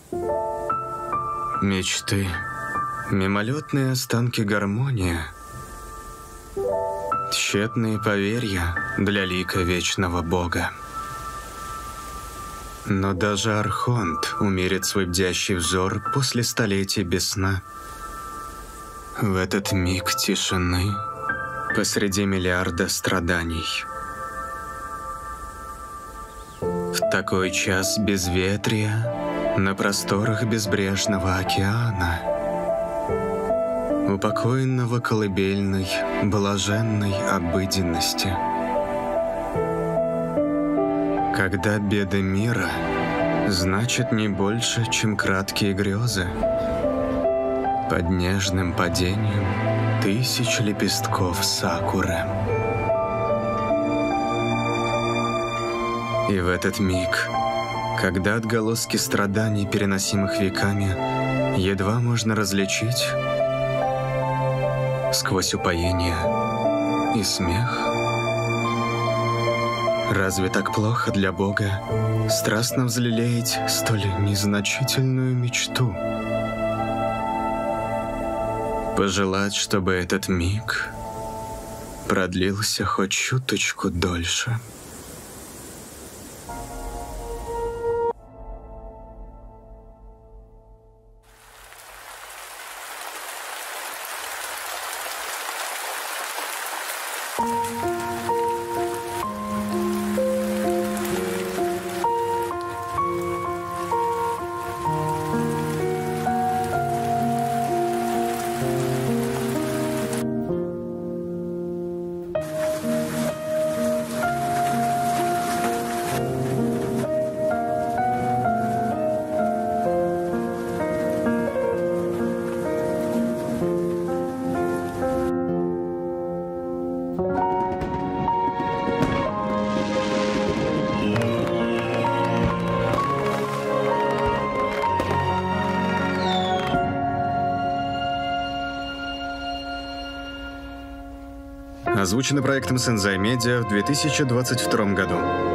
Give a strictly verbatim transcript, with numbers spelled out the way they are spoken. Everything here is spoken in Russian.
Мечты, мимолетные останки гармонии, тщетные поверья для лика вечного Бога. Но даже Архонт умерит свой бдящий взор после столетий без сна. В этот миг тишины посреди миллиарда страданий. В такой час безветрия на просторах безбрежного океана, упокоенного колыбельной, блаженной обыденности. Когда беды мира значат не больше, чем краткие грезы, под нежным падением тысяч лепестков сакуры. И в этот миг, когда отголоски страданий, переносимых веками, едва можно различить сквозь упоение и смех, разве так плохо для Бога страстно взлелеять столь незначительную мечту? Пожелать, чтобы этот миг продлился хоть чуточку дольше. Озвучено проектом Сензай Медиа в две тысячи двадцать втором году.